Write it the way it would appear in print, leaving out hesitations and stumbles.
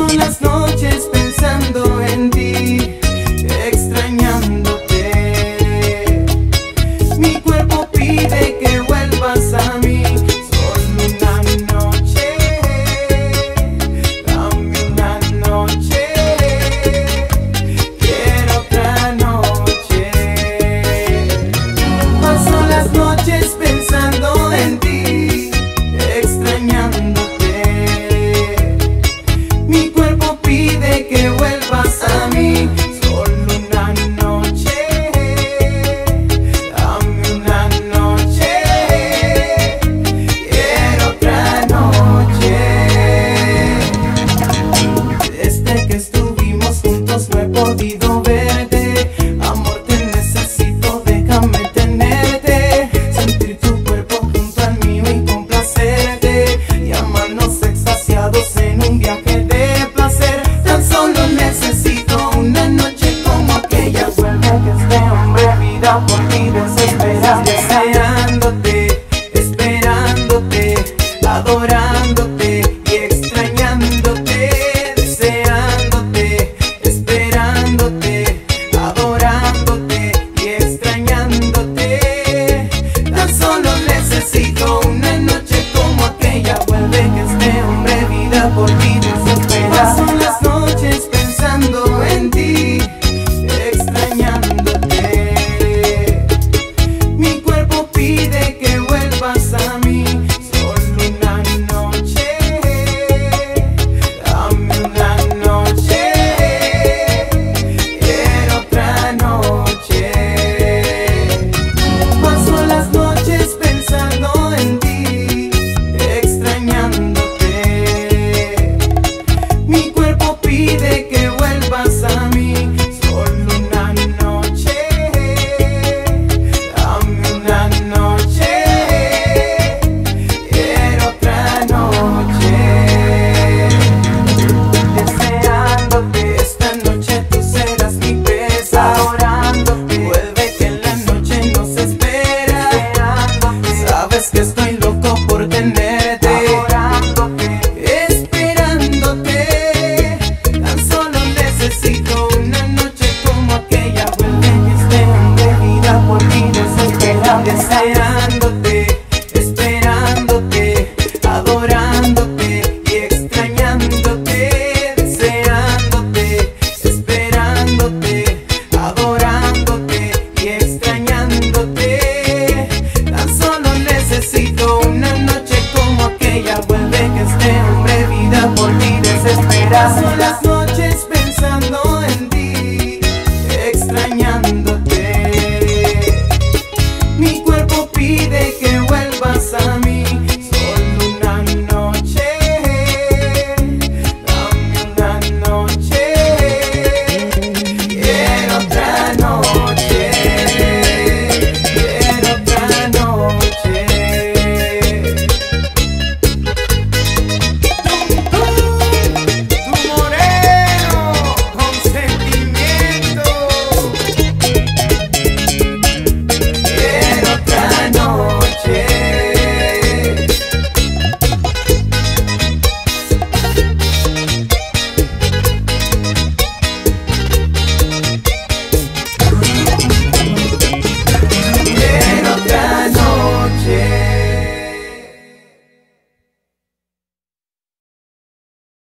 las noches pensando en ti, extrañándote. Mi cuerpo pide que vuelvas a mí. Solo una noche, dame una noche. Quiero otra noche. Paso las noches pensando en ti, extrañándote. Mi cuerpo pide que vuelvas a mí. Solo una noche, dame una noche. Quiero otra noche. Desde que estuvimos juntos no he podido verte. Amor, te necesito, déjame tenerte. Sentir tu cuerpo junto al mío y complacerte. Y amarnos extasiados en un viaje de placer. Tan solo necesito una noche como aquella. Vuelve que este hombre vida por ti desespera. Deseándote, esperándote, adorándote y extrañándote. Deseándote, esperándote, adorándote y extrañándote. Tan solo necesito una noche como aquella. Vuelve que este hombre vida por ti desespera. Paso las noches pensando en ti, extrañándote. Mi cuerpo pide que vuelvas a mí. Solo una noche, dame una noche. Quiero otra noche. Paso las noches pensando en ti, extrañándote. Mi cuerpo pide que vuelvas a mí. Solo una noche, dame una noche. Quiero otra noche. Deseándote, esta noche tú serás mi presa. Adorándote, vuelve que en la noche nos espera. Sabes que estoy loco por tenerte. Adorándote, esperándote. Tan solo necesito una noche como aquella. Vuelve que este hombre vida por ti desespera. Deseándote, esperándote, adorándote y extrañándote. Deseándote, esperándote, adorándote y extrañándote. Tan solo necesito una noche como aquella. Vuelve que este hombre vida por ti desespera. Son las